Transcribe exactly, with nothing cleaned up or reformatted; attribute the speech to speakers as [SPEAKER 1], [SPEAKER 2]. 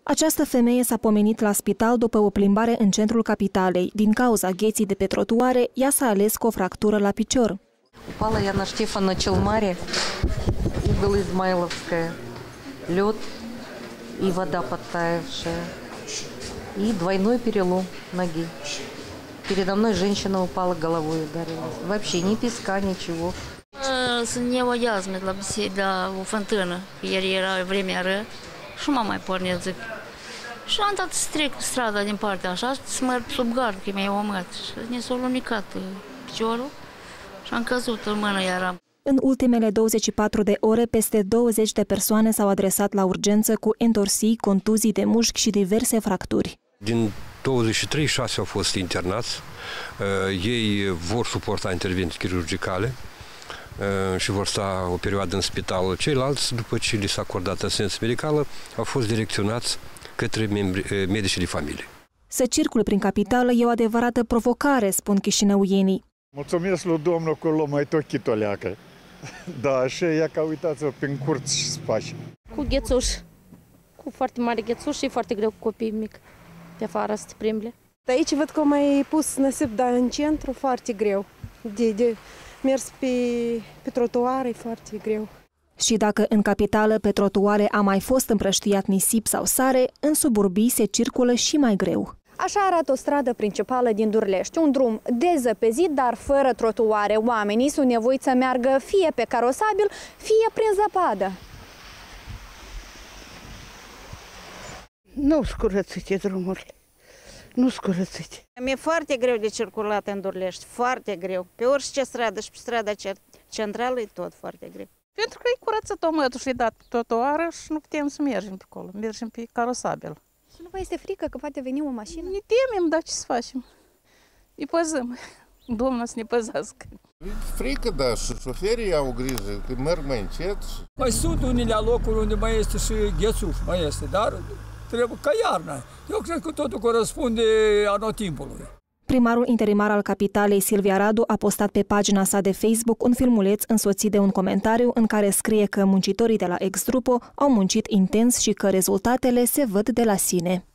[SPEAKER 1] Această femeie s-a pomenit la spital după o plimbare în centrul capitalei. Din cauza gheții de pe trotuare, ea s-a ales cu o fractură la picior.
[SPEAKER 2] Упала я на Штефана Челмаре, угол Измайловская, лед и вода подтаявшая, и двойной перелом ноги. Передо мной женщина упала, головой ударилась. Вообще ни песка, niciего.
[SPEAKER 3] Sunt neoiazme la biserică, o fântână, ieri era vremea rea și m-am mai pornit, zic. Și am dat să trec strada din partea așa, să mă sub gard, că mi-a omat. Și ne s-a lunecat piciorul și am căzut în mână iar.
[SPEAKER 1] În ultimele douăzeci și patru de ore, peste douăzeci de persoane s-au adresat la urgență cu entorsii, contuzii de mușchi și diverse fracturi.
[SPEAKER 4] Din douăzeci și trei, șase au fost internați. Uh, ei vor suporta intervenții chirurgicale uh, și vor sta o perioadă în spital. Ceilalți, după ce li s-a acordat asistență medicală, au fost direcționați către membri, medicii de familie.
[SPEAKER 1] Să circule prin capitală e o adevărată provocare, spun chișinăuienii.
[SPEAKER 5] Mulțumesc lui Domnul că l-a mai tot chitoleacă. Da, și ea că uitați-vă prin curți și spași.
[SPEAKER 6] Cu ghețuș, cu foarte mare ghețuș și foarte greu cu copii mic pe afară să te plimble.
[SPEAKER 7] Aici văd că au mai pus nasip, dar în centru foarte greu. De, de mers pe, pe trotuare e foarte greu.
[SPEAKER 1] Și dacă în capitală pe trotuare a mai fost împrăștiat nisip sau sare, în suburbii se circulă și mai greu.
[SPEAKER 8] Așa arată o stradă principală din Durlești, un drum dezăpezit, dar fără trotuare. Oamenii sunt nevoiți să meargă fie pe carosabil, fie prin zăpadă.
[SPEAKER 9] Nu scurățite drumurile, nu scurățite.
[SPEAKER 10] Mi-e foarte greu de circulat în Durlești, foarte greu. Pe orice stradă și pe strada centrală e tot foarte greu.
[SPEAKER 11] Pentru că e curățat omătul și dat pe trotuară și nu putem să mergem pe acolo, mergem pe carosabil.
[SPEAKER 8] Și nu vă este frică că poate veni o mașină?
[SPEAKER 11] Ne temem, dar ce să facem? Îi păzăm. Domnul să ne păzească.
[SPEAKER 12] Frică, da, și șoferii au grijă, că merg mai încet.
[SPEAKER 13] Mai sunt unele locuri unde mai este și ghețuș, mai este, dar trebuie ca iarna. Eu cred că totul corespunde anotimpului.
[SPEAKER 1] Primarul interimar al capitalei, Silvia Radu, a postat pe pagina sa de Facebook un filmuleț însoțit de un comentariu în care scrie că muncitorii de la Exdrupo au muncit intens și că rezultatele se văd de la sine.